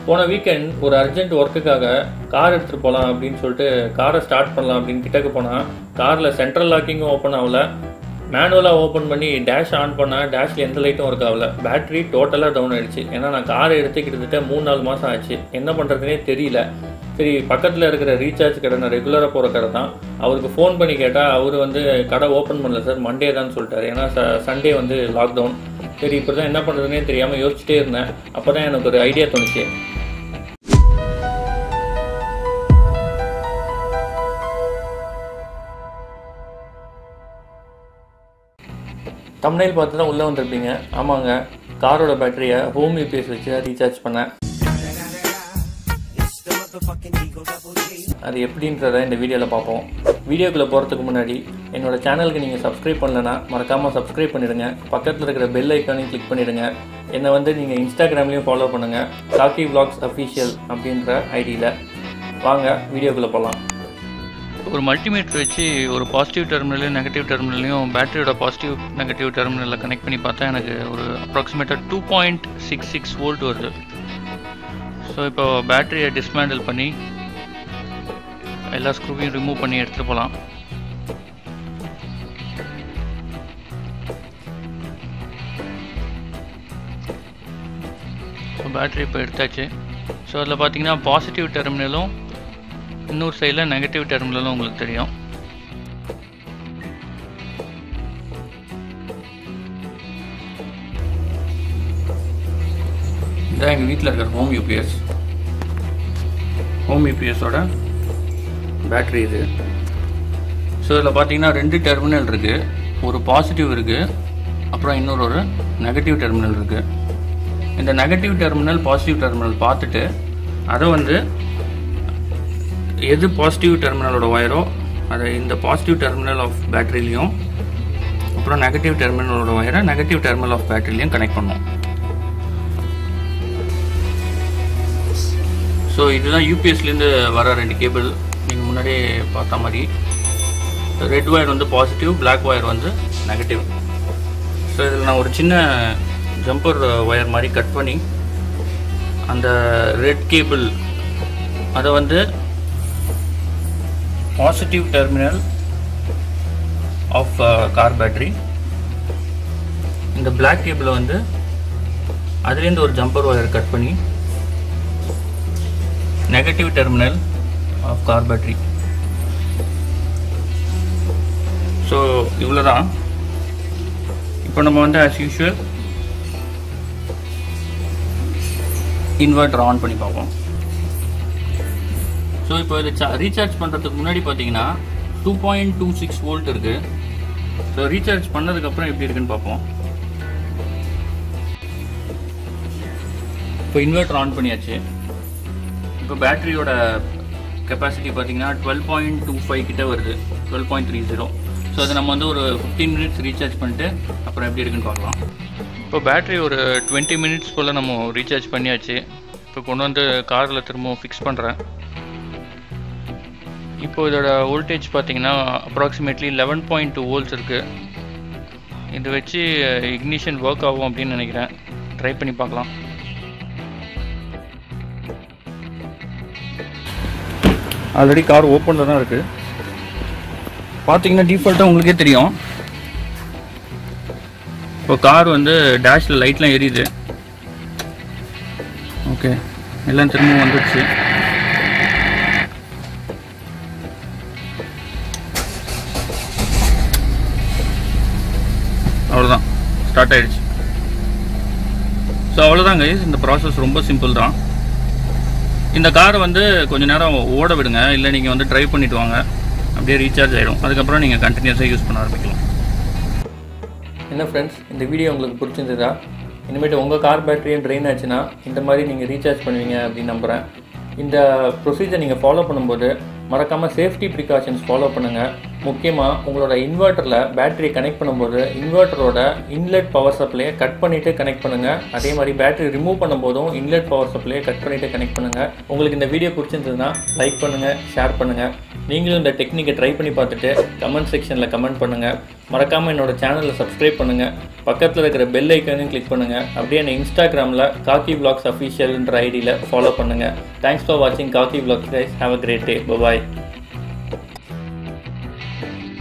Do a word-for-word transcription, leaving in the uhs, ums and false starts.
போன வீக்கெண்ட் ஒரு urgent ஒர்க்குக்காக car எடுத்துகிட்டு போகலாம் அப்படின்னு சொல்லிட்டு காரை ஸ்டார்ட் பண்ணலாம் அப்படின்னு கிட்டக்கு போனால் காரில் சென்ட்ரல் லாக்கிங்கும் ஓப்பன் ஆகலை, மேனுவலாக ஓப்பன் பண்ணி டேஷ் ஆன் பண்ணால் டேஷில் எந்த லைட்டும் ஒர்க் ஆகலை, பேட்ரி டோட்டலாக டவுன் ஆகிடுச்சு. ஏன்னா நான் காரை எடுத்து கிட்டத்தட்ட மூணு நாலு மாதம் ஆச்சு, என்ன பண்ணுறதுனே தெரியல. சரி, பக்கத்தில் இருக்கிற ரீசார்ஜ் கடை, நான் ரெகுலராக போகிற கடை தான், அவருக்கு ஃபோன் பண்ணி கேட்டால் அவர் வந்து கடை ஓப்பன் பண்ணல சார், மண்டே தான் சொல்லிட்டார். ஏன்னா ச சண்டே வந்து லாக்டவுன். சரி, இப்படி தான் என்ன பண்ணுறதுனே தெரியாமல் யோசிச்சுட்டே இருந்தேன். அப்போ தான் எனக்கு ஒரு ஐடியா தோணுச்சு. தம்ப்நெயில் பார்த்து தான் உள்ளே வந்திருப்பீங்க. ஆமாங்க, காரோட பேட்டரியை ஹோம் யூபிஎஸ் வச்சு ரீசார்ஜ் பண்ணேன். அது எப்படின்றத இந்த வீடியோவில் பார்ப்போம். வீடியோக்குள்ளே போகிறதுக்கு முன்னாடி என்னோடய சேனலுக்கு நீங்கள் சப்ஸ்கிரைப் பண்ணலன்னா மறக்காமல் சப்ஸ்கிரைப் பண்ணிவிடுங்க. பக்கத்தில் இருக்கிற பெல் ஐக்கானையும் கிளிக் பண்ணிவிடுங்க. என்னை வந்து நீங்கள் இன்ஸ்டாகிராம்லேயும் ஃபாலோ பண்ணுங்கள், காக்கி விலாக்ஸ் அஃபிஷியல் அப்படின்ற ஐடியில். வாங்க வீடியோக்குள்ளே போகலாம். ஒரு மல்டிமீட்டர் வச்சு ஒரு பாசிட்டிவ் டெர்மினலையும் நெகட்டிவ் டெர்மினலையும் பேட்டரியோட பாசிட்டிவ் நெகட்டிவ் டெர்மினலில் கனெக்ட் பண்ணி பார்த்தா எனக்கு ஒரு அப்ராக்சிமேட்டாக two point six six volt வருது. ஸோ இப்போ பேட்டரியை டிஸ்மேண்டில் பண்ணி எல்லா ஸ்க்ரூவையும் ரிமூவ் பண்ணி எடுத்துகிட்டு போகலாம். ஸோ பேட்டரி இப்போ எடுத்தாச்சு. ஸோ அதில் பார்த்தீங்கன்னா பாசிட்டிவ் டெர்மினலும் இன்னொரு சைடில் நெகட்டிவ் டெர்மினலும் உங்களுக்கு தெரியும். இதான் எங்கள் வீட்டில் இருக்கிற ஹோம் யூபிஎஸ். ஹோம் யூபிஎஸோட பேட்ரி இது. ஸோ இதில் பார்த்தீங்கன்னா ரெண்டு டெர்மினல் இருக்குது. ஒரு பாசிட்டிவ் இருக்குது, அப்புறம் இன்னொரு ஒரு நெகட்டிவ் டெர்மினல் இருக்குது. இந்த நெகட்டிவ் டெர்மினல் பாசிட்டிவ் டெர்மினல் பார்த்துட்டு அதை வந்து எது பாசிட்டிவ் டெர்மினலோட ஒயரோ அதை இந்த பாசிட்டிவ் டெர்மினல் ஆஃப் பேட்டரிலையும், அப்புறம் நெகட்டிவ் டெர்மினலோட ஒயரை நெகட்டிவ் டெர்மினல் ஆஃப் பேட்டரிலையும் கனெக்ட் பண்ணும். ஸோ இதுதான் யூபிஎஸ்லேருந்து வர ரெண்டு கேபிள். நீங்கள் முன்னாடியே பார்த்த மாதிரி ரெட் ஒயர் வந்து பாசிட்டிவ், பிளாக் ஒயர் வந்து நெகட்டிவ். ஸோ இதில் நான் ஒரு சின்ன ஜம்பர் ஒயர் மாதிரி கட் பண்ணி அந்த ரெட் கேபிள் அதை வந்து positive terminal of car battery, இந்த பிளாக் கேபிளை வந்து அதுலேருந்து ஒரு ஜம்பர் ஒயர் கட் பண்ணி negative terminal of car battery. So இவ்வளோ தான். இப்போ நம்ம வந்து ஆஸ் யூஷுவல் இன்வெர்ட்டர் ஆன் பண்ணி பார்ப்போம். ஸோ இப்போ இது சா ரீசார்ஜ் பண்ணுறதுக்கு முன்னாடி பார்த்தீங்கன்னா two point two six volt இருக்குது. ஸோ ரீசார்ஜ் பண்ணதுக்கப்புறம் எப்படி இருக்குன்னு பார்ப்போம். இப்போ இன்வெர்ட்டர் ஆன் பண்ணியாச்சு. இப்போ பேட்டரியோட கெப்பாசிட்டி பார்த்தீங்கன்னா டுவெல் பாயிண்ட் டூ ஃபைவ் கிட்ட வருது, twelve point three zero. So அதை நம்ம வந்து ஒரு ஃபிஃப்டீன் மினிட்ஸ் ரீசார்ஜ் பண்ணிட்டு அப்புறம் எப்படி இருக்குன்னு பார்க்கலாம். இப்போ பேட்டரி ஒரு டுவெண்ட்டி மினிட்ஸ் போல் நம்ம ரீசார்ஜ் பண்ணியாச்சு. இப்போ கொண்டு வந்து காரில் திரும்பவும் ஃபிக்ஸ் பண்ணுறேன். இப்போ இதோட வோல்டேஜ் பார்த்தீங்கன்னா approximately eleven point two volts இருக்குது. இதை வச்சு இக்னிஷன் ஒர்க் ஆகும் அப்படின்னு நினைக்கிறேன். ட்ரை பண்ணி பார்க்கலாம். ஆல்ரெடி கார் ஓப்பனில் தான் இருக்குது. பார்த்தீங்கன்னா டிஃபால்ட்டாக உங்களுக்கே தெரியும். இப்போ கார் வந்து டேஷில் லைட்லாம் எரியுது. ஓகே, எல்லாம் திரும்பவும் வந்துடுச்சு. அவ்வளோதான், ஸ்டார்ட் ஆகிடுச்சு. ஸோ அவ்வளோதான் கைஸ், இந்த ப்ராசஸ் ரொம்ப சிம்பிள் தான். இந்த காரை வந்து கொஞ்சம் நேரம் ஓட விடுங்க, இல்லை நீங்கள் வந்து ட்ரைவ் பண்ணிவிட்டு வாங்க, அப்படியே ரீசார்ஜ் ஆகிடும். அதுக்கப்புறம் நீங்கள் கண்டினியூஸாக யூஸ் பண்ண ஆரம்பிக்கலாம். என்ன ஃப்ரெண்ட்ஸ், இந்த வீடியோ உங்களுக்கு பிடிச்சிருந்ததா? இனிமேட்டு உங்கள் கார் பேட்டரியும் ட்ரெயின் ஆச்சுன்னா இந்த மாதிரி நீங்கள் ரீசார்ஜ் பண்ணுவீங்க அப்படின்னு நம்புகிறேன். இந்த ப்ரொசீஜர் நீங்கள் ஃபாலோ பண்ணும்போது மறக்காமல் சேஃப்டி ப்ரிகாஷன்ஸ் ஃபாலோ பண்ணுங்கள். முக்கியமாக உங்களோட இன்வெர்ட்டரில் பேட்டரி கனெக்ட் பண்ணும்போது இன்வெர்ட்டரோட இன்லெட் பவர் சப்ளையை கட் பண்ணிவிட்டு கனெக்ட் பண்ணுங்கள். அதே மாதிரி பேட்டரி ரிமூவ் பண்ணும்போதும் இன்லெட் பவர் சப்ளையை கட் பண்ணிவிட்டு கனெக்ட் பண்ணுங்கள். உங்களுக்கு இந்த வீடியோ பிடிச்சிருந்ததுன்னா லைக் பண்ணுங்கள், ஷேர் பண்ணுங்கள். நீங்களும் இந்த டெக்னிக்கை ட்ரை பண்ணி பார்த்துட்டு கமெண்ட் செக்ஷனில் கமெண்ட் பண்ணுங்கள். மறக்காமல் என்னோடய சேனலில் சப்ஸ்கிரைப் பண்ணுங்கள். பக்கத்தில் இருக்கிற பெல் ஐக்கானையும் கிளிக் பண்ணுங்கள். அப்படியே என்ன இன்ஸ்டாகிராமில் காக்கி விலாக்ஸ் அஃபிஷியல்ன்ற ஐடியில் ஃபாலோ பண்ணுங்கள். தேங்க்ஸ் ஃபார் வாட்சிங் Kakki vlogs guys. Have a great day. Bye.